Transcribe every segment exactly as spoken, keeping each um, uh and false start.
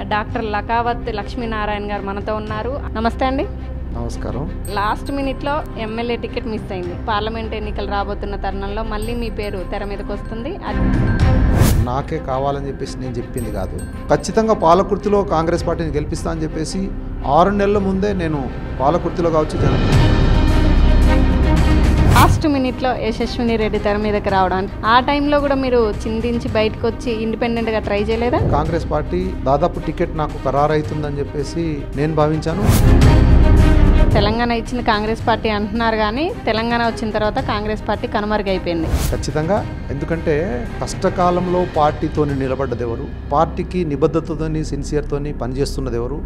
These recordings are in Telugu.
డాక్టర్ లకావత్ లక్ష్మీనారాయణ గారు మనతో ఉన్నారు. నమస్తే అండి. నమస్కారం. లాస్ట్ మినిట్లో ఎమ్మెల్యే టికెట్ మిస్ అయింది. పార్లమెంట్ ఎన్నికలు రాబోతున్న తరుణంలో మళ్ళీ మీ పేరు తెర మీదకి వస్తుంది. నాకే కావాలని చెప్పేసి నేను చెప్పింది కాదు. ఖచ్చితంగా పాలకుర్తిలో కాంగ్రెస్ పార్టీని గెలిపిస్తా అని చెప్పేసి ఆరు నెలల ముందే నేను పాలకుర్తిలో కావచ్చు జనం లాస్ట్ మినిట్లో యశస్విని రెడ్డి తెర మీదకి రావడం, ఆ టైంలో కూడా మీరు చిందించి బయటకు వచ్చి ఇండిపెండెంట్గా ట్రై చేయలేదా? కాంగ్రెస్ పార్టీ దాదాపు టికెట్ నాకు ఖరారు అవుతుందని చెప్పేసి నేను భావించాను. తెలంగాణ ఇచ్చిన కాంగ్రెస్ పార్టీ అంటున్నారు, కానీ తెలంగాణ వచ్చిన తర్వాత కాంగ్రెస్ పార్టీ కనుమరుగైపోయింది. ఖచ్చితంగా. ఎందుకంటే కష్టకాలంలో పార్టీతోని నిలబడ్డది ఎవరు, పార్టీకి నిబద్ధతతోని సిన్సియర్తోని పనిచేస్తున్నది ఎవరు?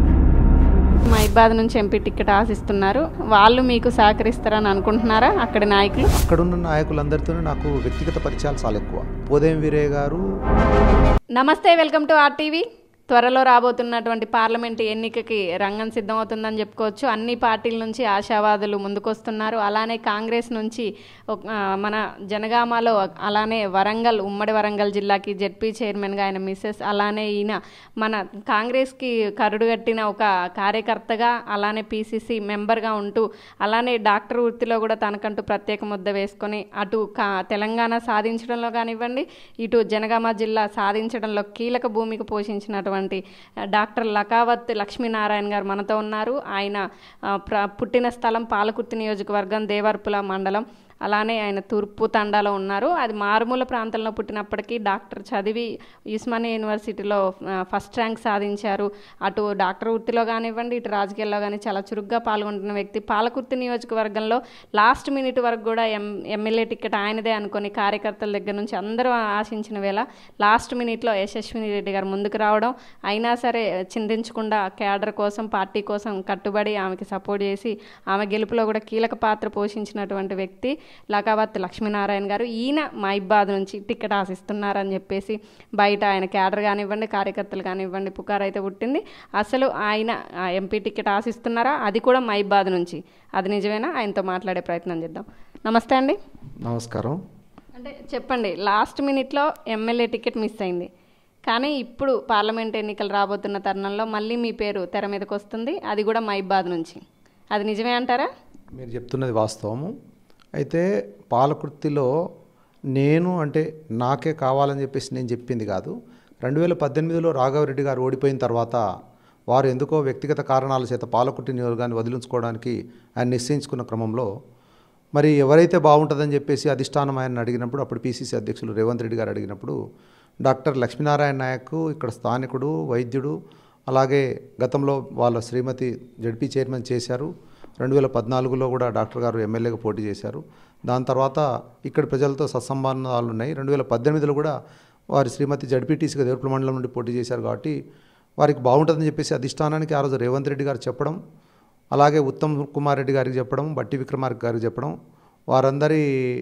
మైబాద్ నుంచి ఎంపీ టికెట్ ఆశిస్తున్నారు. వాళ్ళు మీకు సహకరిస్తారని అనుకుంటున్నారా? అక్కడి నాయకులు అక్కడున్న నాయకులందరితో నాకు వ్యక్తిగత పరిచయాలు చాలా ఎక్కువ. ఉదయం వీరయ్య గారు. నమస్తే, వెల్కమ్ టు ఆర్టీవీ. త్వరలో రాబోతున్నటువంటి పార్లమెంటు ఎన్నికకి రంగం సిద్ధమవుతుందని చెప్పుకోవచ్చు. అన్ని పార్టీల నుంచి ఆశావాదులు ముందుకొస్తున్నారు. అలానే కాంగ్రెస్ నుంచి మన జనగామలో, అలానే వరంగల్, ఉమ్మడి వరంగల్ జిల్లాకి జెడ్పీ చైర్మన్గా ఆయన మిస్సెస్, అలానే ఈయన మన కాంగ్రెస్కి కరుడుగట్టిన ఒక కార్యకర్తగా, అలానే పీసీసీ మెంబర్గా ఉంటూ, అలానే డాక్టర్ వృత్తిలో కూడా తనకంటూ ప్రత్యేక ముద్ద వేసుకొని అటు కా తెలంగాణ సాధించడంలో కానివ్వండి, ఇటు జనగామ జిల్లా సాధించడంలో కీలక భూమిక పోషించినటువంటి డాక్టర్ లకావత్ లక్ష్మీనారాయణ గారు మనతో ఉన్నారు. ఆయన పుట్టిన స్థలం పాలకుర్తి నియోజకవర్గం, దేవర్పుల మండలం. అలానే ఆయన తూర్పు తండాలో ఉన్నారు. అది మారుమూల ప్రాంతంలో పుట్టినప్పటికీ డాక్టర్ చదివి ఉస్మానియా యూనివర్సిటీలో ఫస్ట్ ర్యాంక్ సాధించారు. అటు డాక్టర్ వృత్తిలో కానివ్వండి, ఇటు రాజకీయాల్లో కానీ చాలా చురుగ్గా పాల్గొంటున్న వ్యక్తి. పాలకుర్తి నియోజకవర్గంలో లాస్ట్ మినిట్ వరకు కూడా ఎం ఎమ్మెల్యే టికెట్ ఆయనదే అనుకొని కార్యకర్తల దగ్గర నుంచి అందరూ ఆశించిన వేళ లాస్ట్ మినిట్లో యశస్విని రెడ్డి గారు ముందుకు రావడం, అయినా సరే చిందించకుండా క్యాడర్ కోసం, పార్టీ కోసం కట్టుబడి ఆమెకి సపోర్ట్ చేసి ఆమె గెలుపులో కూడా కీలక పాత్ర పోషించినటువంటి వ్యక్తి లకావత్ లక్ష్మీనారాయణ గారు. ఈయన మైబాద్ నుంచి టికెట్ ఆశిస్తున్నారని చెప్పేసి బయట ఆయన క్యాడర్ కానివ్వండి, కార్యకర్తలు కానివ్వండి పుకారు అయితే పుట్టింది. అసలు ఆయన ఎంపీ టికెట్ ఆశిస్తున్నారా? అది కూడా మైబాద్ నుంచి. అది నిజమేనా? ఆయనతో మాట్లాడే ప్రయత్నం చేద్దాం. నమస్తే అండి. నమస్కారం. అంటే చెప్పండి, లాస్ట్ మినిట్లో ఎమ్మెల్యే టికెట్ మిస్ అయింది, కానీ ఇప్పుడు పార్లమెంట్ ఎన్నికలు రాబోతున్న తరుణంలో మళ్ళీ మీ పేరు తెర మీదకి వస్తుంది. అది కూడా మైబాద్ నుంచి. అది నిజమే అంటారా? మీరు చెప్తున్నది వాస్తవము. అయితే పాలకుర్తిలో నేను అంటే నాకే కావాలని చెప్పేసి నేను చెప్పింది కాదు. రెండు వేల పద్దెనిమిదిలో రాఘవరెడ్డి గారు ఓడిపోయిన తర్వాత వారు ఎందుకో వ్యక్తిగత కారణాల చేత పాలకుర్తి నియోజకవర్గాన్ని వదిలించుకోవడానికి ఆయన నిశ్చయించుకున్న క్రమంలో మరి ఎవరైతే బాగుంటుందని చెప్పేసి అధిష్టానం ఆయన అడిగినప్పుడు, అప్పుడు పీసీసీ అధ్యక్షులు రేవంత్ రెడ్డి గారు అడిగినప్పుడు డాక్టర్ లక్ష్మీనారాయణ నాయక్ ఇక్కడ స్థానికుడు, వైద్యుడు, అలాగే గతంలో వాళ్ళ శ్రీమతి జడ్పీ చైర్మన్ చేశారు. రెండు వేల పద్నాలుగులో కూడా డాక్టర్ గారు ఎమ్మెల్యేగా పోటీ చేశారు. దాని తర్వాత ఇక్కడ ప్రజలతో సత్సంబంధాలు ఉన్నాయి. రెండు వేల పద్దెనిమిదిలో కూడా వారి శ్రీమతి జడ్పీటీసీగా దేవరపల్లి మండలం నుండి పోటీ చేశారు. కాబట్టి వారికి బాగుంటుందని చెప్పేసి అధిష్టానానికి ఆ రోజు రేవంత్ రెడ్డి గారు చెప్పడం, అలాగే ఉత్తమ్ కుమార్ రెడ్డి గారికి చెప్పడం, బట్టి విక్రమార్క గారికి చెప్పడం, వారందరి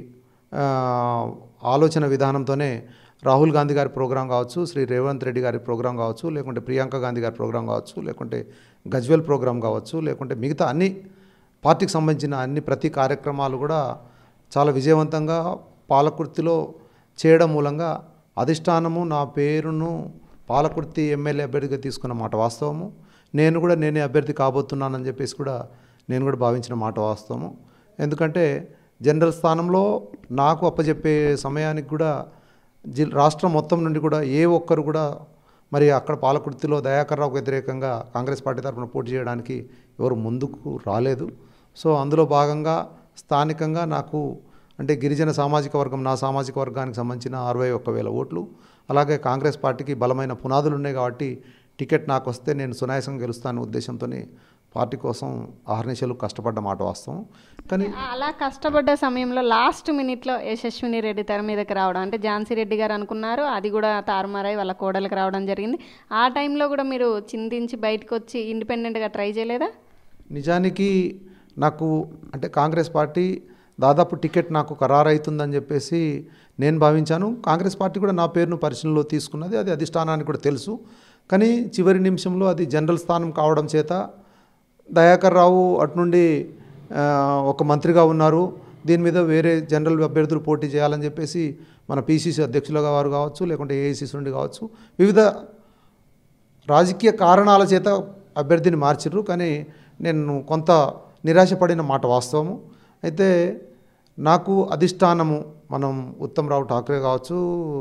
ఆలోచన విధానంతోనే రాహుల్ గాంధీ గారి ప్రోగ్రాం కావచ్చు, శ్రీ రేవంత్ రెడ్డి గారి ప్రోగ్రాం కావచ్చు, లేకుంటే ప్రియాంక గాంధీ గారి ప్రోగ్రాం కావచ్చు, లేకుంటే గజ్వెల్ ప్రోగ్రాం కావచ్చు, లేకుంటే మిగతా అన్ని పార్టీకి సంబంధించిన అన్ని ప్రతి కార్యక్రమాలు కూడా చాలా విజయవంతంగా పాలకుర్తిలో చేయడం మూలంగా అధిష్టానము నా పేరును పాలకుర్తి ఎమ్మెల్యే అభ్యర్థిగా తీసుకున్న మాట వాస్తవము. నేను కూడా నేనే అభ్యర్థి కాబోతున్నానని చెప్పేసి కూడా నేను కూడా భావించిన మాట వాస్తవము. ఎందుకంటే జనరల్ స్థానంలో నాకు అప్పచెప్పే సమయానికి కూడా జి రాష్ట్రం మొత్తం నుండి కూడా ఏ ఒక్కరు కూడా మరి అక్కడ పాలకుర్తిలో దయాకర్ రావుకు వ్యతిరేకంగా కాంగ్రెస్ పార్టీ తరఫున పోటీ చేయడానికి ఎవరు ముందుకు రాలేదు. సో అందులో భాగంగా స్థానికంగా నాకు అంటే గిరిజన సామాజిక వర్గం, నా సామాజిక వర్గానికి సంబంధించిన అరవై ఒక్క వేల ఓట్లు, అలాగే కాంగ్రెస్ పార్టీకి బలమైన పునాదులు ఉన్నాయి. కాబట్టి టికెట్ నాకు వస్తే నేను సునాయాసంగా గెలుస్తాను ఉద్దేశంతోనే పార్టీ కోసం ఆహర్నిశలు కష్టపడ్డ మాట వాస్తవం. కానీ అలా కష్టపడ్డ సమయంలో లాస్ట్ మినిట్లో యశస్విని రెడ్డి తెర మీదకి రావడం, అంటే ఝాన్సీ రెడ్డి గారు అనుకున్నారు, అది కూడా తారుమారై వాళ్ళ కోడలకు రావడం జరిగింది. ఆ టైంలో కూడా మీరు చిందించి బయటకు వచ్చి ఇండిపెండెంట్గా ట్రై చేయలేదా? నిజానికి నాకు అంటే కాంగ్రెస్ పార్టీ దాదాపు టికెట్ నాకు ఖరారు అవుతుందని చెప్పేసి నేను భావించాను. కాంగ్రెస్ పార్టీ కూడా నా పేరును పరిశీలనలో తీసుకున్నది, అది అధిష్టానానికి కూడా తెలుసు. కానీ చివరి నిమిషంలో అది జనరల్ స్థానం కావడం చేత దయాకర్ రావు అటు నుండి ఒక మంత్రిగా ఉన్నారు, దీని మీద వేరే జనరల్ అభ్యర్థులు పోటీ చేయాలని చెప్పేసి మన పీసీసీ అధ్యక్షులుగా వారు కావచ్చు, లేకుంటే ఏఐసీసీ నుండి కావచ్చు, వివిధ రాజకీయ కారణాల చేత అభ్యర్థిని మార్చిర్రు. కానీ నేను కొంత నిరాశపడిన మాట వాస్తవము. అయితే నాకు అధిష్టానము మనం ఉత్తమ్ రావు ఠాక్రే కావచ్చు,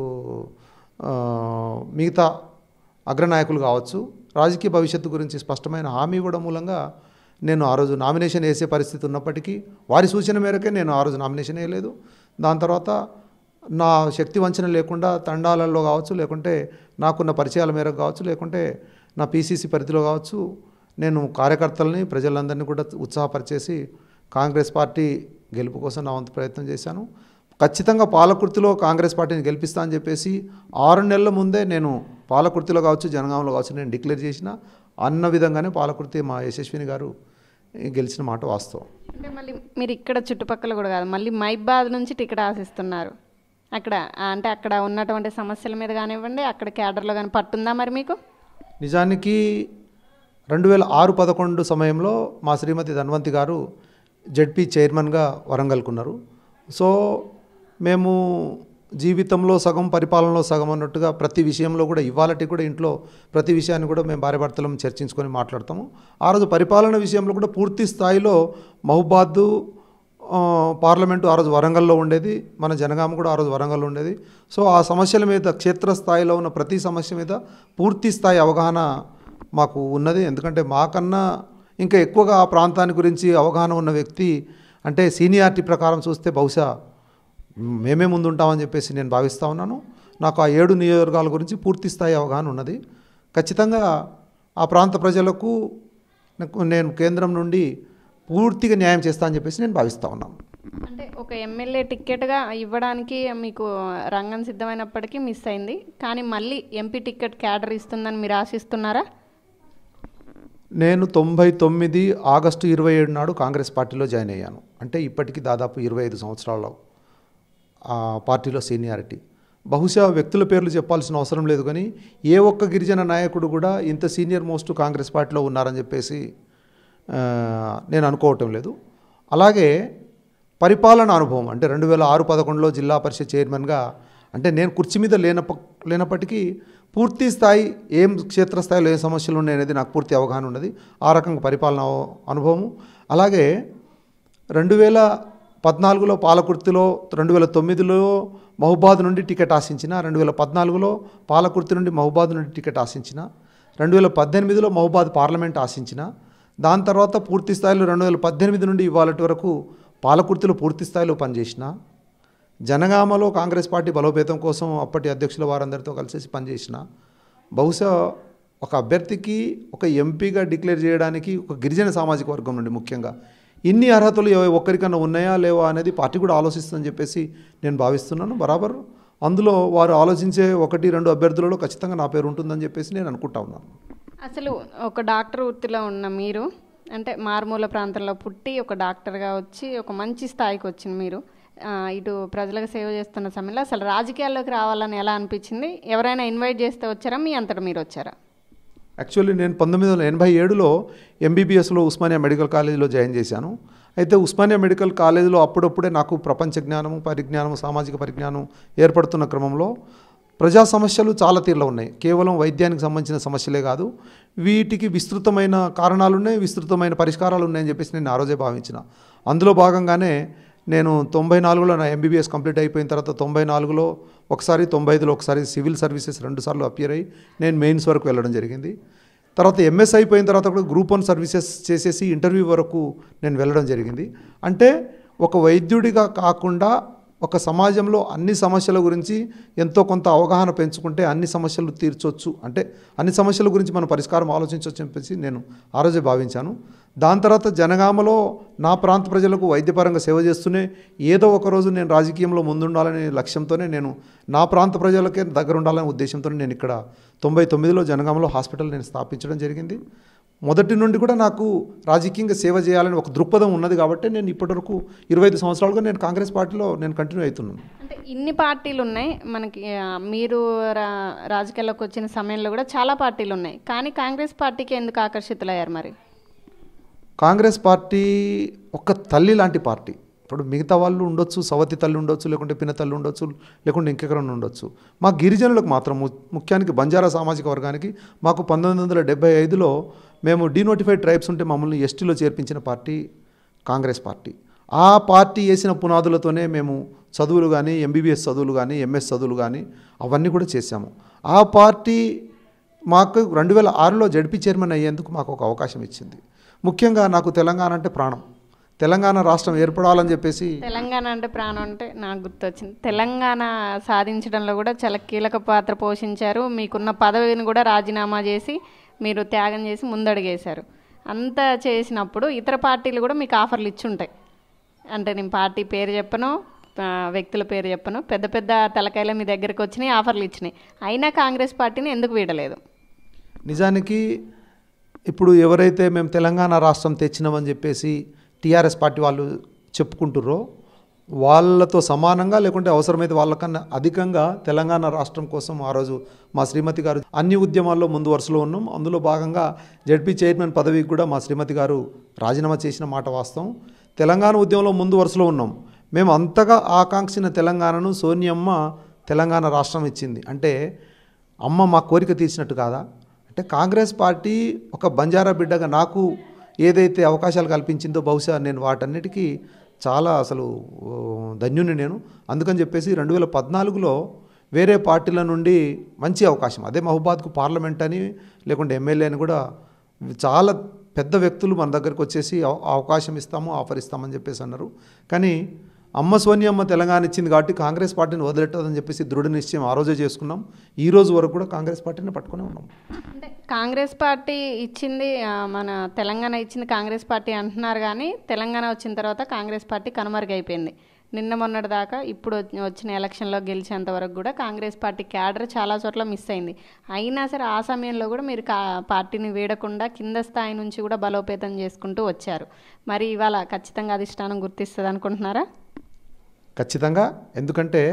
మిగతా అగ్రనాయకులు కావచ్చు, రాజకీయ భవిష్యత్తు గురించి స్పష్టమైన హామీ ఇవ్వడం మూలంగా నేను ఆ రోజు నామినేషన్ వేసే పరిస్థితి ఉన్నప్పటికీ వారి సూచన మేరకే నేను ఆ రోజు నామినేషన్ వేయలేదు. దాని తర్వాత నా శక్తి వంచన లేకుండా తండాలలో కావచ్చు, లేకుంటే నాకున్న పరిచయాల మేరకు కావచ్చు, లేకుంటే నా పీసీసీ పరిధిలో కావచ్చు, నేను కార్యకర్తలని ప్రజలందరినీ కూడా ఉత్సాహపరిచేసి కాంగ్రెస్ పార్టీ గెలుపు కోసం నా వంతు ప్రయత్నం చేశాను. ఖచ్చితంగా పాలకుర్తిలో కాంగ్రెస్ పార్టీని గెలిపిస్తా అని చెప్పేసి ఆరు నెలల ముందే నేను పాలకుర్తిలో కావచ్చు, జనగాంలో కావచ్చు నేను డిక్లేర్ చేసిన అన్న విధంగానే పాలకుర్తి మా యశస్విని గారు గెలిచిన మాట వాస్తవం. అంటే మళ్ళీ మీరు ఇక్కడ చుట్టుపక్కల కూడా కాదు, మళ్ళీ మైబాద్ నుంచి టికెట్ ఆశిస్తున్నారు. అక్కడ అంటే అక్కడ ఉన్నటువంటి సమస్యల మీద కానివ్వండి, అక్కడ క్యాడర్లో కానీ పట్టుందా మరి మీకు? నిజానికి రెండు వేల ఆరు పదకొండు సమయంలో మా శ్రీమతి ధన్వంతి గారు జెడ్పీ చైర్మన్గా వరంగల్కున్నారు. సో మేము జీవితంలో సగం పరిపాలనలో సగం అన్నట్టుగా ప్రతి విషయంలో కూడా ఇవాళటి కూడా ఇంట్లో ప్రతి విషయాన్ని కూడా మేము భార్యాభర్తలం చర్చించుకొని మాట్లాడతాము. ఆ రోజు పరిపాలన విషయంలో కూడా పూర్తి స్థాయిలో మహబాద్ పార్లమెంటు ఆ రోజు వరంగల్లో ఉండేది, మన జనగామ కూడా ఆ రోజు వరంగల్లో ఉండేది. సో ఆ సమస్యల మీద క్షేత్రస్థాయిలో ఉన్న ప్రతి సమస్య మీద పూర్తి స్థాయి అవగాహన మాకు ఉన్నది. ఎందుకంటే మాకన్నా ఇంకా ఎక్కువగా ఆ ప్రాంతాన్ని గురించి అవగాహన ఉన్న వ్యక్తి అంటే సీనియారిటీ ప్రకారం చూస్తే బహుశా మేమే ముందు ఉంటామని చెప్పేసి నేను భావిస్తూ ఉన్నాను. నాకు ఆ ఏడు నియోజకవర్గాల గురించి పూర్తి స్థాయి అవగాహన ఉన్నది. ఖచ్చితంగా ఆ ప్రాంత ప్రజలకు నేను కేంద్రం నుండి పూర్తిగా న్యాయం చేస్తా అని చెప్పేసి నేను భావిస్తూ ఉన్నాను. అంటే ఒక ఎమ్మెల్యే టికెట్గా ఇవ్వడానికి మీకు రంగం సిద్ధమైనప్పటికీ మిస్ అయింది, కానీ మళ్ళీ ఎంపీ టికెట్ క్యాడర్ ఇస్తుందని మీరు ఆశిస్తున్నారా? నేను తొంభై తొమ్మిది ఆగస్టు ఇరవై ఏడు నాడు కాంగ్రెస్ పార్టీలో జాయిన్ అయ్యాను. అంటే ఇప్పటికీ దాదాపు ఇరవై ఐదు సంవత్సరాల పార్టీలో సీనియారిటీ. బహుశా వ్యక్తుల పేర్లు చెప్పాల్సిన అవసరం లేదు, కానీ ఏ ఒక్క గిరిజన నాయకుడు కూడా ఇంత సీనియర్ మోస్ట్ కాంగ్రెస్ పార్టీలో ఉన్నారని చెప్పేసి నేను అనుకోవటం లేదు. అలాగే పరిపాలన అనుభవం అంటే రెండు వేల ఆరు పదకొండులో జిల్లా పరిషత్ చైర్మన్గా అంటే నేను కుర్చీ మీద లేనప్ప లేనప్పటికీ పూర్తి స్థాయి ఏం క్షేత్రస్థాయిలో ఏ సమస్యలు ఉన్నాయనేది నాకు పూర్తి అవగాహన ఉన్నది. ఆ రకంగా పరిపాలన అనుభవము. అలాగే రెండు వేల పద్నాలుగులో పాలకుర్తిలో, రెండు వేల తొమ్మిదిలో మహబాద్ నుండి టికెట్ ఆశించిన, రెండు వేల పద్నాలుగులో పాలకుర్తి నుండి మహబాద్ నుండి టికెట్ ఆశించిన, రెండు వేల పద్దెనిమిదిలో మహబాద్ పార్లమెంట్ ఆశించిన, దాని తర్వాత పూర్తి స్థాయిలో రెండు వేల పద్దెనిమిది నుండి ఇవాళటి వరకు పాలకుర్తిలో పూర్తి స్థాయిలో పనిచేసిన, జనగామలో కాంగ్రెస్ పార్టీ బలోపేతం కోసం అప్పటి అధ్యక్షుల వారందరితో కలిసి పనిచేసిన. బహుశా ఒక అభ్యర్థికి ఒక ఎంపీగా డిక్లేర్ చేయడానికి ఒక గిరిజన సామాజిక వర్గం నుండి ముఖ్యంగా ఇన్ని అర్హతలు ఒక్కరికన్నా ఉన్నాయా లేవా అనేది పార్టీ కూడా ఆలోచిస్తుందని చెప్పేసి నేను భావిస్తున్నాను. బరాబర్ అందులో వారు ఆలోచించే ఒకటి రెండు అభ్యర్థులలో ఖచ్చితంగా నా పేరు ఉంటుందని చెప్పేసి నేను అనుకుంటా ఉన్నాను. అసలు ఒక డాక్టర్ వృత్తిలో ఉన్న మీరు అంటే మారుమూల ప్రాంతంలో పుట్టి ఒక డాక్టర్గా వచ్చి ఒక మంచి స్థాయికి వచ్చిన మీరు ఇటు ప్రజలకు సేవ చేస్తున్న సమయంలో అసలు రాజకీయాల్లోకి రావాలని ఎలా అనిపించింది? ఎవరైనా ఇన్వైట్ చేస్తే వచ్చారా, మీ అంతటా మీరు వచ్చారా? యాక్చువల్లీ నేను పంతొమ్మిది వందల ఎనభై ఏడులో ఎంబీబీఎస్లో ఉస్మానియా మెడికల్ కాలేజీలో జాయిన్ చేశాను. అయితే ఉస్మానియా మెడికల్ కాలేజీలో అప్పుడప్పుడే నాకు ప్రపంచ జ్ఞానము, పరిజ్ఞానము, సామాజిక పరిజ్ఞానం ఏర్పడుతున్న క్రమంలో ప్రజా సమస్యలు చాలా తీరులో ఉన్నాయి. కేవలం వైద్యానికి సంబంధించిన సమస్యలే కాదు, వీటికి విస్తృతమైన కారణాలు ఉన్నాయి, విస్తృతమైన పరిష్కారాలు ఉన్నాయని చెప్పేసి నేను ఆ రోజే భావించిన. అందులో భాగంగానే నేను తొంభై నాలుగులో నా ఎంబీబీఎస్ కంప్లీట్ అయిపోయిన తర్వాత తొంభై నాలుగులో ఒకసారి, తొంభై ఐదులో ఒకసారి సివిల్ సర్వీసెస్ రెండుసార్లు అపియర్ అయ్యి నేను మెయిన్స్ వరకు వెళ్ళడం జరిగింది. తర్వాత ఎంఎస్ అయిపోయిన తర్వాత కూడా గ్రూప్ వన్ సర్వీసెస్ చేసేసి ఇంటర్వ్యూ వరకు నేను వెళ్ళడం జరిగింది. అంటే ఒక వైద్యుడిగా కాకుండా ఒక సమాజంలో అన్ని సమస్యల గురించి ఎంతో కొంత అవగాహన పెంచుకుంటే అన్ని సమస్యలు తీర్చొచ్చు, అంటే అన్ని సమస్యల గురించి మనం పరిష్కారం ఆలోచించవచ్చు చెప్పేసి నేను ఆ రోజే భావించాను. దాని తర్వాత జనగామలో నా ప్రాంత ప్రజలకు వైద్యపరంగా సేవ చేస్తూనే ఏదో ఒకరోజు నేను రాజకీయంలో ముందుండాలనే లక్ష్యంతోనే నేను నా ప్రాంత ప్రజలకే దగ్గర ఉండాలనే ఉద్దేశంతో నేను ఇక్కడ తొంభై తొమ్మిదిలో జనగామలో హాస్పిటల్ నేను స్థాపించడం జరిగింది. మొదటి నుండి కూడా నాకు రాజకీయంగా సేవ చేయాలని ఒక దృక్పథం ఉన్నది కాబట్టి నేను ఇప్పటివరకు ఇరవై ఐదు సంవత్సరాలుగా నేను కాంగ్రెస్ పార్టీలో నేను కంటిన్యూ అవుతున్నాను. అంటే ఇన్ని పార్టీలు ఉన్నాయి మనకి, మీరు రా రాజకీయాల్లోకి వచ్చిన సమయంలో కూడా చాలా పార్టీలు ఉన్నాయి, కానీ కాంగ్రెస్ పార్టీకి ఎందుకు ఆకర్షితులయ్యారు మరి? కాంగ్రెస్ పార్టీ ఒక తల్లి లాంటి పార్టీ. ఇప్పుడు మిగతా వాళ్ళు ఉండొచ్చు, సవతి తల్లి ఉండొచ్చు, లేకుంటే పినతల్లి ఉండొచ్చు, లేకుంటే ఇంకెక్కడన్నా ఉండొచ్చు. మా గిరిజనులకు మాత్రం ముఖ్యానికి బంజారా సామాజిక వర్గానికి మాకు పంతొమ్మిది వందల డెబ్బై ఐదులో మేము డీనోటిఫైడ్ ట్రైబ్స్ ఉంటే మమ్మల్ని ఎస్టీలో చేర్పించిన పార్టీ కాంగ్రెస్ పార్టీ. ఆ పార్టీ వేసిన పునాదులతోనే మేము చదువులు కానీ, ఎంబీబీఎస్ చదువులు కానీ, ఎంఎస్ చదువులు కానీ అవన్నీ కూడా చేశాము. ఆ పార్టీ మాకు రెండు వేల ఆరులో జడ్పీ చైర్మన్ అయ్యేందుకు మాకు ఒక అవకాశం ఇచ్చింది. ముఖ్యంగా నాకు తెలంగాణ అంటే ప్రాణం. తెలంగాణ రాష్ట్రం ఏర్పడాలని చెప్పేసి, తెలంగాణ అంటే ప్రాణం అంటే నాకు గుర్తొచ్చింది. తెలంగాణ సాధించడంలో కూడా చాలా కీలక పాత్ర పోషించారు. మీకున్న పదవిని కూడా రాజీనామా చేసి మీరు త్యాగం చేసి ముందడుగేశారు. అంత చేసినప్పుడు ఇతర పార్టీలు కూడా మీకు ఆఫర్లు ఇచ్చుంటాయి. అంటే నేను పార్టీ పేరు చెప్పను, వ్యక్తుల పేరు చెప్పను, పెద్ద పెద్ద తలకాయలు మీ దగ్గరికి వచ్చినాయి, ఆఫర్లు ఇచ్చినాయి. అయినా కాంగ్రెస్ పార్టీని ఎందుకు వీడలేదు? నిజానికి ఇప్పుడు ఎవరైతే మేము తెలంగాణ రాష్ట్రం తెచ్చినామని చెప్పేసి టీఆర్ఎస్ పార్టీ వాళ్ళు చెప్పుకుంటుర్రో వాళ్ళతో సమానంగా, లేకుంటే అవసరమైతే వాళ్ళకన్నా అధికంగా తెలంగాణ రాష్ట్రం కోసం ఆ రోజు మా శ్రీమతి గారు అన్ని ఉద్యమాల్లో ముందు వరుసలో ఉన్నాం. అందులో భాగంగా జడ్పీ చైర్మన్ పదవికి కూడా మా శ్రీమతి గారు రాజీనామా చేసిన మాట వాస్తవం. తెలంగాణ ఉద్యమంలో ముందు వరుసలో ఉన్నాం. మేము అంతగా ఆకాంక్షించిన తెలంగాణను సోనియమ్మ తెలంగాణ రాష్ట్రం ఇచ్చింది. అంటే అమ్మ మా కోరిక తీర్చినట్టు కాదా? అంటే కాంగ్రెస్ పార్టీ ఒక బంజారా బిడ్డగా నాకు ఏదైతే అవకాశాలు కల్పించిందో బహుశా నేను వాటన్నిటికీ చాలా అసలు ధన్యుని నేను. అందుకని చెప్పేసి రెండు వేల పద్నాలుగులో వేరే పార్టీల నుండి మంచి అవకాశం, అదే మహబూబాద్కు పార్లమెంట్ అని లేకుంటే ఎమ్మెల్యే అని కూడా చాలా పెద్ద వ్యక్తులు మన దగ్గరికి వచ్చేసి అవకాశం ఇస్తాము, ఆఫర్ ఇస్తామని చెప్పేసి అన్నారు. కానీ అమ్మ సోనియమ్మ తెలంగాణ ఇచ్చింది కాబట్టి కాంగ్రెస్ పార్టీని వదిలేట్టదని చెప్పేసి దృఢ నిశ్చయం ఆ రోజే చేసుకున్నాం. ఈ రోజు వరకు కూడా కాంగ్రెస్ పార్టీని పట్టుకునే ఉన్నాం. అంటే కాంగ్రెస్ పార్టీ ఇచ్చింది, మన తెలంగాణ ఇచ్చింది కాంగ్రెస్ పార్టీ అంటున్నారు. కానీ తెలంగాణ వచ్చిన తర్వాత కాంగ్రెస్ పార్టీ కనుమరుగైపోయింది. నిన్న మొన్నటి దాకా ఇప్పుడు వచ్చిన ఎలక్షన్లో గెలిచేంత వరకు కూడా కాంగ్రెస్ పార్టీ క్యాడర్ చాలా చోట్ల మిస్ అయింది. అయినా సరే ఆ సమయంలో కూడా మీరు కా పార్టీని వీడకుండా కింద స్థాయి నుంచి కూడా బలోపేతం చేసుకుంటూ వచ్చారు. మరి ఇవాళ ఖచ్చితంగా అధిష్టానం గుర్తిస్తుంది అనుకుంటున్నారా? ఖచ్చితంగా. ఎందుకంటే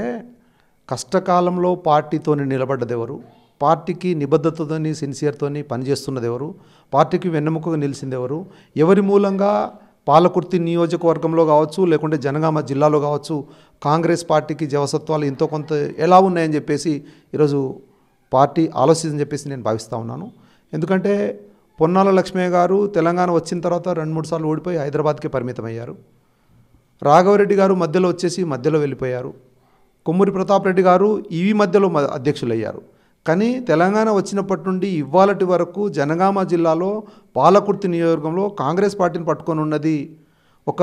కష్టకాలంలో పార్టీతోని నిలబడ్డది ఎవరు, పార్టీకి నిబద్ధతతోని సిన్సియర్తోని పనిచేస్తున్నది ఎవరు, పార్టీకి వెన్నెముకగా నిలిచింది ఎవరు, ఎవరి మూలంగా పాలకుర్తి నియోజకవర్గంలో కావచ్చు, లేకుంటే జనగామ జిల్లాలో కావచ్చు కాంగ్రెస్ పార్టీకి జవసత్వాలు ఎంతో కొంత ఎలా ఉన్నాయని చెప్పేసి ఈరోజు పార్టీ ఆలోచించని చెప్పేసి నేను భావిస్తూ ఉన్నాను. ఎందుకంటే పొన్నాల లక్ష్మయ్య గారు తెలంగాణ వచ్చిన తర్వాత రెండు మూడు సార్లు ఓడిపోయి హైదరాబాద్కే పరిమితమయ్యారు. రాఘవరెడ్డి గారు మధ్యలో వచ్చేసి మధ్యలో వెళ్ళిపోయారు. కొమ్మూరి ప్రతాప్ రెడ్డి గారు ఈ మధ్యలో అధ్యక్షులయ్యారు. కానీ తెలంగాణ వచ్చినప్పటి నుండి ఇవాళటి వరకు జనగామ జిల్లాలో పాలకుర్తి నియోజకవర్గంలో కాంగ్రెస్ పార్టీని పట్టుకొని ఉన్నది ఒక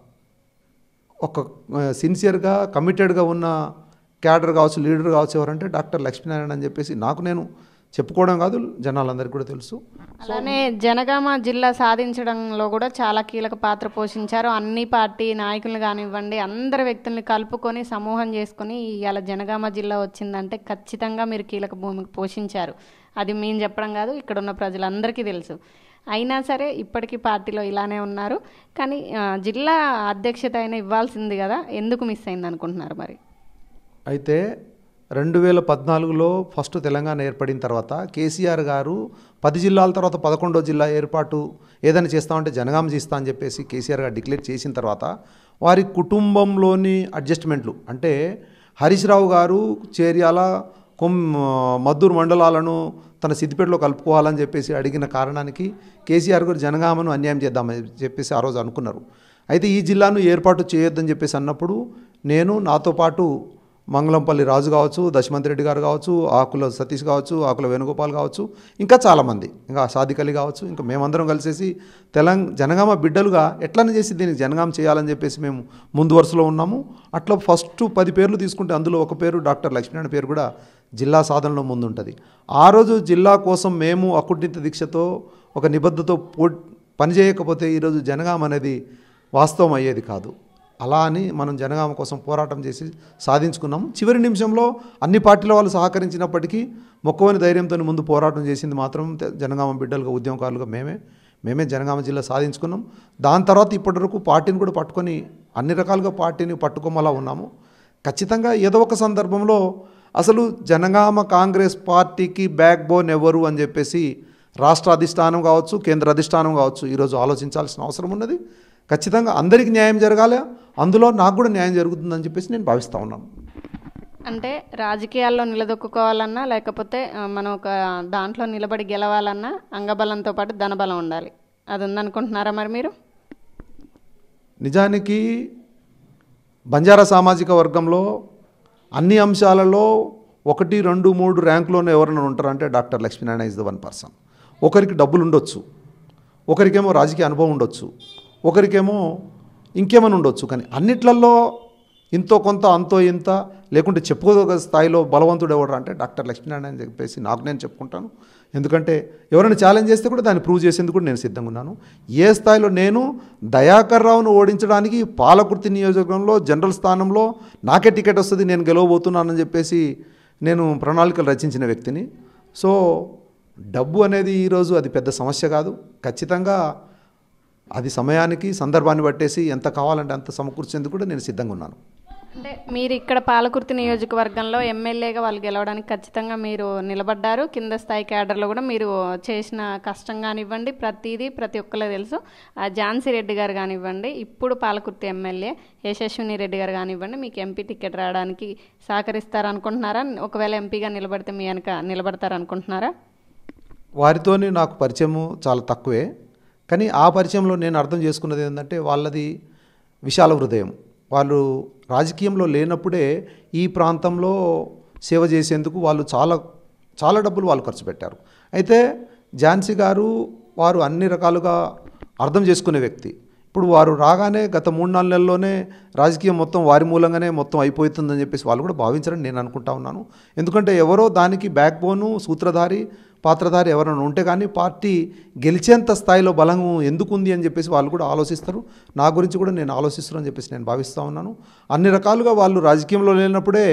ఒక సిన్సియర్గా కమిటెడ్గా ఉన్న క్యాడర్ కావచ్చు, లీడర్ కావచ్చు ఎవరంటే డాక్టర్ లక్ష్మీనారాయణ అని చెప్పేసి నాకు నేను చెప్పుకోవడం కాదు, జనాలందరికీ కూడా తెలుసు. అలానే జనగామ జిల్లా సాధించడంలో కూడా చాలా కీలక పాత్ర పోషించారు. అన్ని పార్టీ నాయకులను కానివ్వండి, అందరి వ్యక్తుల్ని కలుపుకొని సమూహం చేసుకొని ఇవాళ జనగామ జిల్లా వచ్చిందంటే ఖచ్చితంగా మీరు కీలక భూమికి పోషించారు. అది మేము చెప్పడం కాదు, ఇక్కడ ఉన్న ప్రజలందరికీ తెలుసు. అయినా సరే ఇప్పటికీ పార్టీలో ఇలానే ఉన్నారు. కానీ జిల్లా అధ్యక్షత అయినా ఇవ్వాల్సింది కదా, ఎందుకు మిస్ అయింది అనుకుంటున్నారు? మరి అయితే రెండు వేల పద్నాలుగులో ఫస్ట్ తెలంగాణ ఏర్పడిన తర్వాత కేసీఆర్ గారు పది జిల్లాల తర్వాత పదకొండో జిల్లా ఏర్పాటు ఏదైనా చేస్తామంటే జనగామ చేస్తా అని చెప్పేసి కేసీఆర్ గారు డిక్లేర్ చేసిన తర్వాత వారి కుటుంబంలోని అడ్జస్ట్మెంట్లు అంటే హరీష్ రావు గారు చేర్యాల కొమ్ మద్దూరు మండలాలను తన సిద్దిపేటలో కలుపుకోవాలని చెప్పేసి అడిగిన కారణానికి కేసీఆర్ గారు జనగామను అన్యాయం చేద్దామని చెప్పేసి ఆ రోజు అనుకున్నారు. అయితే ఈ జిల్లాను ఏర్పాటు చేయొద్దని చెప్పేసి అన్నప్పుడు నేను నాతో పాటు మంగళంపల్లి రాజు కావచ్చు, దశమంత్ రెడ్డి గారు కావచ్చు, ఆకుల సతీష్ కావచ్చు, ఆకుల వేణుగోపాల్ కావచ్చు, ఇంకా చాలామంది, ఇంకా సాదికలి కావచ్చు, ఇంకా మేమందరం కలిసేసి తెలంగాణ జనగామ బిడ్డలుగా ఎట్లనే చేసి దీనికి జనగామ చేయాలని చెప్పేసి మేము ముందు వరుసలో ఉన్నాము. అట్లా ఫస్ట్ పది పేర్లు తీసుకుంటే అందులో ఒక పేరు డాక్టర్ లక్ష్మీనారాయణ పేరు కూడా జిల్లా సాధనలో ముందు ఉంటుంది. ఆ రోజు జిల్లా కోసం మేము అకుంఠిత దీక్షతో ఒక నిబద్ధతో పో పనిచేయకపోతే ఈరోజు జనగామ అనేది వాస్తవం అయ్యేది కాదు. అలా అని మనం జనగామ కోసం పోరాటం చేసి సాధించుకున్నాము. చివరి నిమిషంలో అన్ని పార్టీల వాళ్ళు సహకరించినప్పటికీ మొక్కవని ధైర్యంతో ముందు పోరాటం చేసింది మాత్రం జనగామ బిడ్డలుగా ఉద్యమకారులుగా మేమే మేమే జనగామ జిల్లా సాధించుకున్నాం. దాని తర్వాత ఇప్పటివరకు పార్టీని కూడా పట్టుకొని అన్ని రకాలుగా పార్టీని పట్టుకోమలా ఉన్నాము. ఖచ్చితంగా ఏదో ఒక సందర్భంలో అసలు జనగామ కాంగ్రెస్ పార్టీకి బ్యాక్ బోన్ ఎవరు అని చెప్పేసి రాష్ట్ర అధిష్టానం కావచ్చు, కేంద్ర అధిష్టానం కావచ్చు ఈరోజు ఆలోచించాల్సిన అవసరం ఉన్నది. ఖచ్చితంగా అందరికీ న్యాయం జరగాలి, అందులో నాకు కూడా న్యాయం జరుగుతుందని చెప్పేసి నేను భావిస్తూ ఉన్నాను. అంటే రాజకీయాల్లో నిలదొక్కుకోవాలన్నా లేకపోతే మనం ఒక దాంట్లో నిలబడి గెలవాలన్నా అంగబలంతో పాటు ధనబలం ఉండాలి, అది ఉందనుకుంటున్నారా మరి మీరు? నిజానికి బంజారా సామాజిక వర్గంలో అన్ని అంశాలలో ఒకటి రెండు మూడు ర్యాంకులోనే ఎవరైనా ఉంటారంటే doctor Lakshminarayana is the one person. ఒకరికి డబ్బులు ఉండొచ్చు, ఒకరికేమో రాజకీయ అనుభవం ఉండొచ్చు, ఒకరికేమో ఇంకేమైనా ఉండొచ్చు, కానీ అన్నిట్లలో ఇంతో కొంత అంతో ఇంత లేకుంటే చెప్పుకోదగ్గ స్థాయిలో బలవంతుడు ఎవరు అంటే డాక్టర్ లక్ష్మీనారాయణ అని చెప్పేసి నాకు నేను చెప్పుకుంటాను. ఎందుకంటే ఎవరైనా ఛాలెంజ్ చేస్తే కూడా దాన్ని ప్రూవ్ చేసేందుకు కూడా నేను సిద్ధంగా ఉన్నాను. ఏ స్థాయిలో నేను దయాకర్ రావును ఓడించడానికి పాలకుర్తి నియోజకవర్గంలో జనరల్ స్థానంలో నాకే టికెట్ వస్తుంది, నేను గెలవబోతున్నానని చెప్పేసి నేను ప్రణాళికలు రచించిన వ్యక్తిని. సో డబ్బు అనేది ఈరోజు అది పెద్ద సమస్య కాదు. ఖచ్చితంగా అది సమయానికి సందర్భాన్ని బట్టేసి ఎంత కావాలంటే అంత సమకూర్చేందుకు కూడా నేను సిద్ధంగా ఉన్నాను. అంటే మీరు ఇక్కడ పాలకుర్తి నియోజకవర్గంలో ఎమ్మెల్యేగా వాళ్ళు గెలవడానికి ఖచ్చితంగా మీరు నిలబడ్డారు. కింద స్థాయి క్యాడర్లో కూడా మీరు చేసిన కష్టం కానివ్వండి, ప్రతిదీ ప్రతి ఒక్కరికి తెలుసు. ఝాన్సీ రెడ్డి గారు కానివ్వండి, ఇప్పుడు పాలకుర్తి ఎమ్మెల్యే యశస్విని రెడ్డి గారు కానివ్వండి, మీకు ఎంపీ టికెట్ రావడానికి సహకరిస్తారనుకుంటున్నారా? ఒకవేళ ఎంపీగా నిలబడితే మీ వెనక నిలబడతారనుకుంటున్నారా? వారితోని నాకు పరిచయము చాలా తక్కువే, కానీ ఆ పరిచయంలో నేను అర్థం చేసుకున్నది ఏంటంటే వాళ్ళది విశాల హృదయం. వాళ్ళు రాజకీయంలో లేనప్పుడే ఈ ప్రాంతంలో సేవ చేసేందుకు వాళ్ళు చాలా చాలా డబ్బులు వాళ్ళు ఖర్చు పెట్టారు. అయితే ఝాన్సీ గారు వారు అన్ని రకాలుగా అర్థం చేసుకునే వ్యక్తి. ఇప్పుడు వారు రాగానే గత మూడు నాలుగు నెలల్లోనే రాజకీయం మొత్తం వారి మూలంగానే మొత్తం అయిపోతుందని చెప్పేసి వాళ్ళు కూడా భావించారని నేను అనుకుంటా ఉన్నాను. ఎందుకంటే ఎవరో దానికి బ్యాక్ బోను సూత్రధారి పాత్రధారి ఎవరైనా ఉంటే కానీ పార్టీ గెలిచేంత స్థాయిలో బలం ఎందుకు ఉంది అని చెప్పేసి వాళ్ళు కూడా ఆలోచిస్తారు. నా గురించి కూడా నేను ఆలోచిస్తానని చెప్పేసి నేను భావిస్తూ ఉన్నాను. అన్ని రకాలుగా వాళ్ళు రాజకీయంలో లేనప్పుడే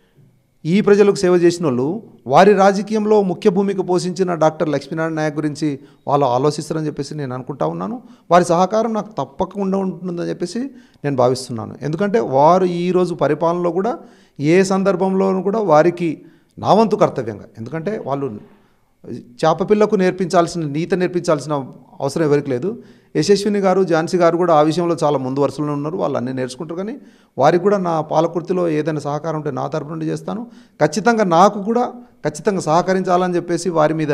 ఈ ప్రజలకు సేవ చేసిన వాళ్ళు వారి రాజకీయంలో ముఖ్య భూమిక పోషించిన డాక్టర్ లక్ష్మీనారాయణ నాయక్ గురించి వాళ్ళు ఆలోచిస్తారని చెప్పేసి నేను అనుకుంటా ఉన్నాను. వారి సహకారం నాకు తప్పకుండా ఉంటుందని చెప్పేసి నేను భావిస్తున్నాను. ఎందుకంటే వారు ఈరోజు పరిపాలనలో కూడా ఏ సందర్భంలోనూ కూడా వారికి నా వంతు కర్తవ్యంగా, ఎందుకంటే వాళ్ళు చేపపిల్లకు నేర్పించాల్సిన నీత నేర్పించాల్సిన అవసరం ఎవరికి లేదు. యశస్విని గారు ఝాన్సీ గారు కూడా ఆ విషయంలో చాలా ముందు వరుసలో ఉన్నారు, వాళ్ళు అన్నీ నేర్చుకుంటారు. కానీ వారికి కూడా నా పాలకుర్తిలో ఏదైనా సహకారం ఉంటే నా తరపు నుండి చేస్తాను. ఖచ్చితంగా నాకు కూడా ఖచ్చితంగా సహకరించాలని చెప్పేసి వారి మీద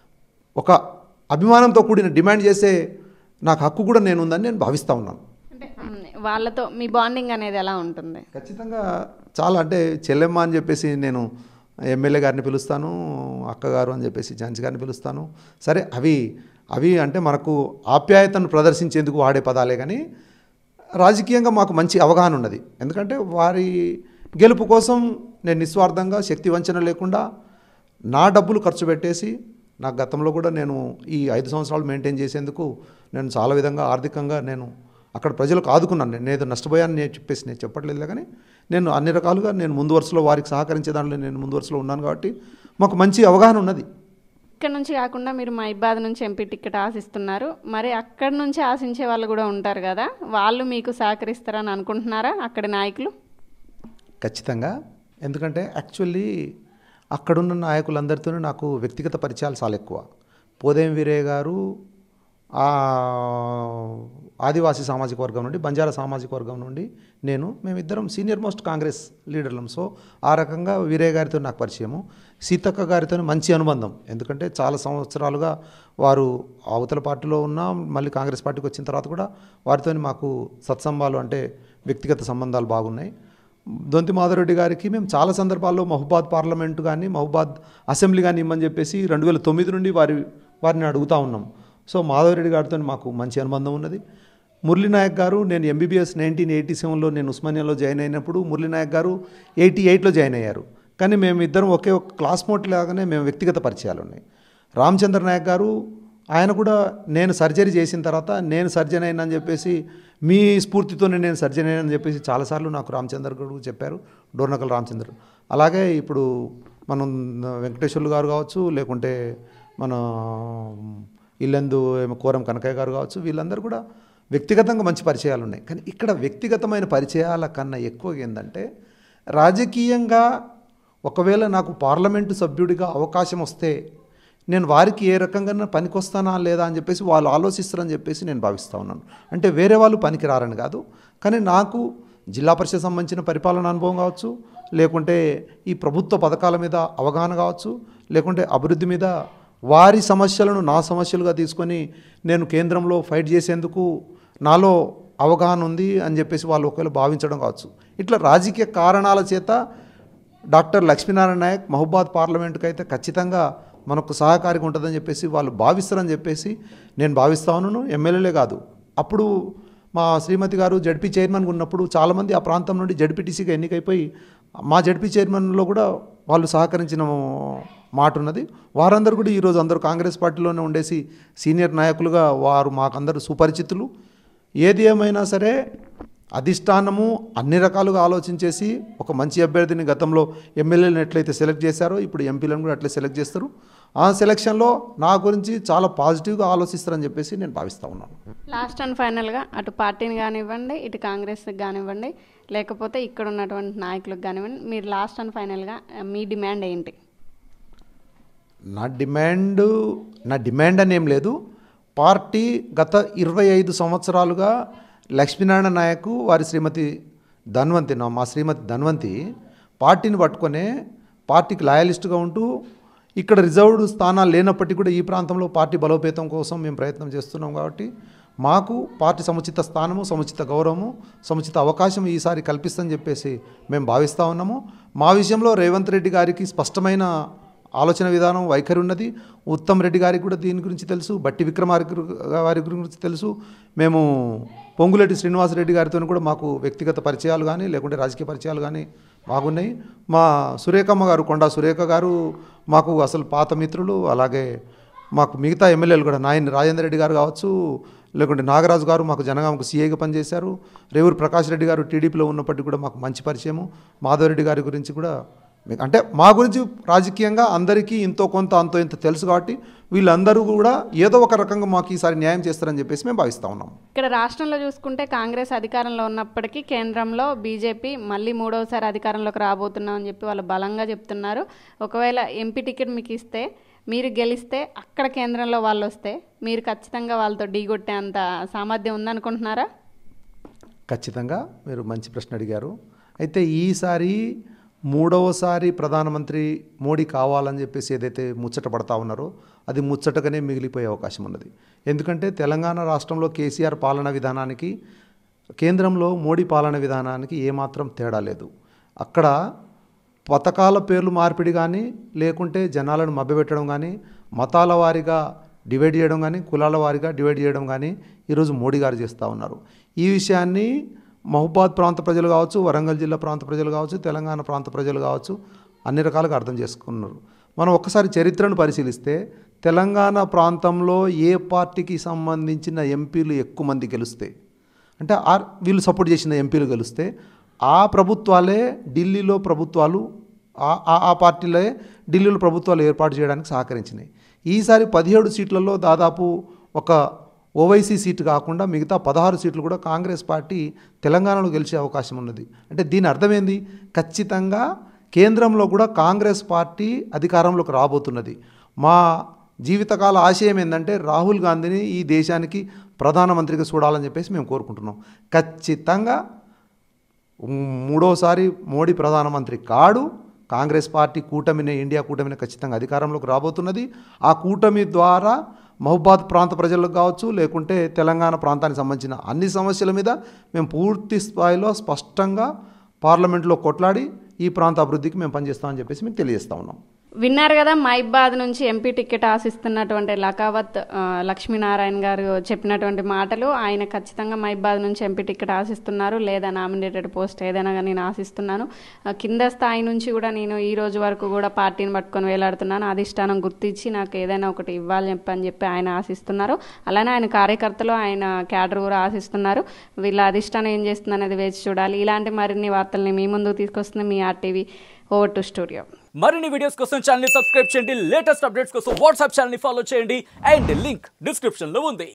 ఒక అభిమానంతో కూడిన డిమాండ్ చేసే నాకు హక్కు కూడా నేను ఉందని నేను భావిస్తూ ఉన్నాను. అంటే వాళ్ళతో మీ బాండింగ్ అనేది ఎలా ఉంటుంది? ఖచ్చితంగా చాలా, అంటే చెల్లెమ్మ అని చెప్పేసి నేను ఎమ్మెల్యే గారిని పిలుస్తాను, అక్కగారు అని చెప్పేసి ఝాన్సీ గారిని పిలుస్తాను. సరే అవి అవి అంటే మనకు ఆప్యాయతను ప్రదర్శించేందుకు వాడే పదాలే, కానీ రాజకీయంగా మాకు మంచి అవగాహన ఉన్నది. ఎందుకంటే వారి గెలుపు కోసం నేను నిస్వార్థంగా శక్తి వంచన లేకుండా నా డబ్బులు ఖర్చు పెట్టేసి, నా గతంలో కూడా నేను ఈ ఐదు సంవత్సరాలు మెయింటైన్ చేసేందుకు నేను చాలా విధంగా ఆర్థికంగా నేను అక్కడ ప్రజలకు ఆదుకున్నాను. నేను ఏదో నష్టపోయాను నేను చెప్పేసి నేను చెప్పట్లేదు, కానీ నేను అన్ని రకాలుగా నేను ముందు వరుసలో వారికి సహకరించే దాంట్లో నేను ముందు వరుసలో ఉన్నాను. కాబట్టి మాకు మంచి అవగాహన ఉన్నది. ఇక్కడ నుంచి కాకుండా మీరు మహిబాద్ నుంచి ఎంపీ టికెట్ ఆశిస్తున్నారు, మరి అక్కడి నుంచి ఆశించే వాళ్ళు కూడా ఉంటారు కదా, వాళ్ళు మీకు సహకరిస్తారని అనుకుంటున్నారా అక్కడి నాయకులు? ఖచ్చితంగా. ఎందుకంటే యాక్చువల్లీ అక్కడున్న నాయకులందరితోనూ నాకు వ్యక్తిగత పరిచయాలు చాలా ఎక్కువ. పోదేం వీరయ్య గారు ఆదివాసీ సామాజిక వర్గం నుండి, బంజారా సామాజిక వర్గం నుండి నేను మేమిద్దరం సీనియర్ మోస్ట్ కాంగ్రెస్ లీడర్లం. సో ఆ రకంగా వీరయ్య గారితో నాకు పరిచయము. సీతక్క గారితో మంచి అనుబంధం, ఎందుకంటే చాలా సంవత్సరాలుగా వారు అవతల పార్టీలో ఉన్న మళ్ళీ కాంగ్రెస్ పార్టీకి వచ్చిన తర్వాత కూడా వారితో మాకు సత్సంబాలు అంటే వ్యక్తిగత సంబంధాలు బాగున్నాయి. దొంతి మాధవరెడ్డి గారికి మేము చాలా సందర్భాల్లో మహబూబాద్ పార్లమెంటు కానీ మహబూబాద్ అసెంబ్లీ కానీ ఇమ్మని చెప్పేసి రెండు వేల తొమ్మిది నుండి వారి వారిని అడుగుతూ ఉన్నాం. సో మాధవరెడ్డి గారితో మాకు మంచి అనుబంధం ఉన్నది. మురళీ నాయక్ గారు, నేను ఎంబీబీఎస్ నైన్టీన్ ఎయిటీ సెవెన్లో నేను ఉస్మానియాలో జాయిన్ అయినప్పుడు మురళీ నాయక్ గారు ఎయిటీ ఎయిట్లో జాయిన్ అయ్యారు. కానీ మేము ఇద్దరం ఒకే ఒక క్లాస్మేట్ లాగానే మేము వ్యక్తిగత పరిచయాలు ఉన్నాయి. రామచంద్ర నాయక్ గారు, ఆయన కూడా నేను సర్జరీ చేసిన తర్వాత నేను సర్జన్ అయినని చెప్పేసి మీ స్ఫూర్తితోనే నేను సర్జన్ అయినని చెప్పేసి చాలాసార్లు నాకు రామచంద్ర గారు చెప్పారు, డోర్నకల్ రామచంద్ర. అలాగే ఇప్పుడు మనం వెంకటేశ్వర్లు గారు కావచ్చు, లేకుంటే మన ఇల్లందు కోరం కనకయ్య గారు కావచ్చు, వీళ్ళందరూ కూడా వ్యక్తిగతంగా మంచి పరిచయాలు ఉన్నాయి. కానీ ఇక్కడ వ్యక్తిగతమైన పరిచయాల కన్నా ఎక్కువ ఏంటంటే రాజకీయంగా ఒకవేళ నాకు పార్లమెంటు సభ్యుడిగా అవకాశం వస్తే నేను వారికి ఏ రకంగా పనికొస్తానా లేదా అని చెప్పేసి వాళ్ళు ఆలోచిస్తారని చెప్పేసి నేను భావిస్తూ ఉన్నాను. అంటే వేరే వాళ్ళు పనికి రారని కాదు, కానీ నాకు జిల్లా పరిషత్ సంబంధించిన పరిపాలన అనుభవం కావచ్చు, లేకుంటే ఈ ప్రభుత్వ పథకాల మీద అవగాహన కావచ్చు, లేకుంటే అభివృద్ధి మీద వారి సమస్యలను నా సమస్యలుగా తీసుకొని నేను కేంద్రంలో ఫైట్ చేసేందుకు నాలో అవగాహన ఉంది అని చెప్పేసి వాళ్ళు ఒకవేళ భావించడం కావచ్చు. ఇట్లా రాజకీయ కారణాల చేత డాక్టర్ లక్ష్మీనారాయణ నాయక్ మహబూబాద్ పార్లమెంటుకి అయితే ఖచ్చితంగా మనకు సహకారిగా ఉంటుందని చెప్పేసి వాళ్ళు భావిస్తారని చెప్పేసి నేను భావిస్తా ఉన్నాను. ఎమ్మెల్యేలే కాదు, అప్పుడు మా శ్రీమతి గారు జడ్పీ చైర్మన్గా ఉన్నప్పుడు చాలామంది ఆ ప్రాంతం నుండి జడ్పీటీసీగా ఎన్నికైపోయి మా జడ్పీ చైర్మన్లో కూడా వాళ్ళు సహకరించిన మాట ఉన్నది. వారందరూ కూడా ఈరోజు అందరూ కాంగ్రెస్ పార్టీలోనే ఉండేసి సీనియర్ నాయకులుగా వారు మాకందరూ సుపరిచితులు. ఏది ఏమైనా సరే అధిష్టానము అన్ని రకాలుగా ఆలోచించేసి ఒక మంచి అభ్యర్థిని గతంలో ఎమ్మెల్యేలను ఎట్లయితే సెలెక్ట్ చేశారో ఇప్పుడు ఎంపీలను కూడా అట్లే సెలెక్ట్ చేస్తారు. ఆ సెలక్షన్లో నా గురించి చాలా పాజిటివ్గా ఆలోచిస్తారని చెప్పేసి నేను భావిస్తూ ఉన్నాను. లాస్ట్ అండ్ ఫైనల్గా అటు పార్టీని కానివ్వండి, ఇటు కాంగ్రెస్కి కానివ్వండి, లేకపోతే ఇక్కడ ఉన్నటువంటి నాయకులకు కానివ్వండి, మీరు లాస్ట్ అండ్ ఫైనల్గా మీ డిమాండ్ ఏంటి? నా డిమాండ్ నా డిమాండ్ అని ఏం లేదు. పార్టీ గత ఇరవై ఐదు సంవత్సరాలుగా లక్ష్మీనారాయణ నాయక్ వారి శ్రీమతి ధన్వంతి నా మా శ్రీమతి ధన్వంతి పార్టీని పట్టుకొనే పార్టీకి లాయలిస్టుగా ఉంటూ ఇక్కడ రిజర్వ్డ్ స్థానాలు లేనప్పటికీ కూడా ఈ ప్రాంతంలో పార్టీ బలోపేతం కోసం మేము ప్రయత్నం చేస్తున్నాం. కాబట్టి మాకు పార్టీ సముచిత స్థానము, సముచిత గౌరవము, సముచిత అవకాశం ఈసారి కల్పిస్తుందని చెప్పేసి మేము భావిస్తూ ఉన్నాము. మా విషయంలో రేవంత్ రెడ్డి గారికి స్పష్టమైన ఆలోచన విధానం, వైఖరి ఉన్నది. ఉత్తమ్ రెడ్డి గారికి కూడా దీని గురించి తెలుసు, బట్టి విక్రమార్క వారి గురించి తెలుసు. మేము పొంగులేటి శ్రీనివాసరెడ్డి గారితో కూడా మాకు వ్యక్తిగత పరిచయాలు కానీ లేకుంటే రాజకీయ పరిచయాలు కానీ బాగున్నాయి. మా సురేఖమ్మ గారు, కొండా సురేఖ గారు మాకు అసలు పాత మిత్రులు. అలాగే మాకు మిగతా ఎమ్మెల్యేలు కూడా నాయన రాజేంద్ర రెడ్డి గారు కావచ్చు, లేకుంటే నాగరాజు గారు మాకు జనగామకు సీఏగా పనిచేశారు. రేవూరు ప్రకాష్ రెడ్డి గారు టీడీపీలో ఉన్నప్పటికీ కూడా మాకు మంచి పరిచయము. మాధవరెడ్డి గారి గురించి కూడా అంటే మా గురించి రాజకీయంగా అందరికీ ఇంతో కొంత అంతో ఇంత తెలుసు. కాబట్టి వీళ్ళందరూ కూడా ఏదో ఒక రకంగా మాకు ఈసారి న్యాయం చేస్తారని చెప్పేసి మేము భావిస్తూ ఉన్నాం. ఇక్కడ రాష్ట్రంలో చూసుకుంటే కాంగ్రెస్ అధికారంలో ఉన్నప్పటికీ కేంద్రంలో బీజేపీ మళ్ళీ మూడవసారి అధికారంలోకి రాబోతున్నామని చెప్పి వాళ్ళు బలంగా చెప్తున్నారు. ఒకవేళ ఎంపీ టికెట్ మీకు ఇస్తే, మీరు గెలిస్తే, అక్కడ కేంద్రంలో వాళ్ళు వస్తే మీరు ఖచ్చితంగా వాళ్ళతో ఢీగొట్టే అంత సామర్థ్యం ఉందనుకుంటున్నారా? ఖచ్చితంగా మీరు మంచి ప్రశ్న అడిగారు. అయితే ఈసారి మూడవసారి ప్రధానమంత్రి మోడీ కావాలని చెప్పేసి ఏదైతే ముచ్చట పడతా ఉన్నారో అది ముచ్చటగానే మిగిలిపోయే అవకాశం ఉన్నది. ఎందుకంటే తెలంగాణ రాష్ట్రంలో కేసీఆర్ పాలన విధానానికి కేంద్రంలో మోడీ పాలన విధానానికి ఏమాత్రం తేడా లేదు. అక్కడ పథకాల పేర్లు మార్పిడి కానీ, లేకుంటే జనాలను మభ్యపెట్టడం కానీ, మతాల వారీగా డివైడ్ చేయడం కానీ, కులాల వారీగా డివైడ్ చేయడం కానీ ఈరోజు మోడీ గారు చేస్తూ ఉన్నారు. ఈ విషయాన్ని మహబూబాద్ ప్రాంత ప్రజలు కావచ్చు, వరంగల్ జిల్లా ప్రాంత ప్రజలు కావచ్చు, తెలంగాణ ప్రాంత ప్రజలు కావచ్చు అన్ని రకాలుగా అర్థం చేసుకున్నారు. మనం ఒక్కసారి చరిత్రను పరిశీలిస్తే తెలంగాణ ప్రాంతంలో ఏ పార్టీకి సంబంధించిన ఎంపీలు ఎక్కువ మంది గెలుస్తే, అంటే ఆ వీళ్ళు సపోర్ట్ చేసిన ఎంపీలు గెలిస్తే ఆ ప్రభుత్వాలే ఢిల్లీలో ప్రభుత్వాలు ఆ పార్టీలే ఢిల్లీలో ప్రభుత్వాలు ఏర్పాటు చేయడానికి సహకరించినాయి. ఈసారి పదిహేడు సీట్లలో దాదాపు ఒక ఓవైసీ సీటు కాకుండా మిగతా పదహారు సీట్లు కూడా కాంగ్రెస్ పార్టీ తెలంగాణలో గెలిచే అవకాశం ఉన్నది. అంటే దీని అర్థమైంది, ఖచ్చితంగా కేంద్రంలో కూడా కాంగ్రెస్ పార్టీ అధికారంలోకి రాబోతున్నది. మా జీవితకాల ఆశయం ఏంటంటే రాహుల్ గాంధీని ఈ దేశానికి ప్రధానమంత్రిగా చూడాలని చెప్పేసి మేము కోరుకుంటున్నాం. ఖచ్చితంగా మూడోసారి మోడీ ప్రధానమంత్రి కాడు. కాంగ్రెస్ పార్టీ కూటమిని, ఇండియా కూటమిని ఖచ్చితంగా అధికారంలోకి రాబోతున్నది. ఆ కూటమి ద్వారా మహబూబాద్ ప్రాంత ప్రజలకు కావచ్చు, లేకుంటే తెలంగాణ ప్రాంతానికి సంబంధించిన అన్ని సమస్యల మీద మేము పూర్తి స్థాయిలో స్పష్టంగా పార్లమెంట్లో కొట్లాడి ఈ ప్రాంత అభివృద్ధికి మేము పనిచేస్తామని చెప్పేసి మీకు తెలియజేస్తా ఉన్నాం. విన్నారు కదా, మహబూబాద్ నుంచి ఎంపీ టికెట్ ఆశిస్తున్నటువంటి లకావత్ లక్ష్మీనారాయణ గారు చెప్పినటువంటి మాటలు. ఆయన ఖచ్చితంగా మహబూబాద్ నుంచి ఎంపీ టికెట్ ఆశిస్తున్నారు, లేదా నామినేటెడ్ పోస్ట్ ఏదైనా కానీ నేను ఆశిస్తున్నాను. కింద స్థాయి నుంచి కూడా నేను ఈ రోజు వరకు కూడా పార్టీని పట్టుకొని వేలాడుతున్నాను, అధిష్టానం గుర్తించి నాకు ఏదైనా ఒకటి ఇవ్వాలని చెప్పని చెప్పి ఆయన ఆశిస్తున్నారు. అలానే ఆయన కార్యకర్తలు, ఆయన క్యాడర్ కూడా ఆశిస్తున్నారు. వీళ్ళ అధిష్టానం ఏం చేస్తుంది అనేది వేచి చూడాలి. ఇలాంటి మరిన్ని వార్తల్ని మీ ముందుకు తీసుకొస్తుంది మీ ఆర్టీవీ. Over to studio. మరిన్ని వీడియోస్ కోసం ఛానల్ ని సబ్స్క్రైబ్ చేయండి, లేటెస్ట్ అప్డేట్స్ కోసం వాట్సాప్ ఛానల్ ని ఫాలో చేయండి, అండ్ లింక్ డిస్క్రిప్షన్ లో ఉంది.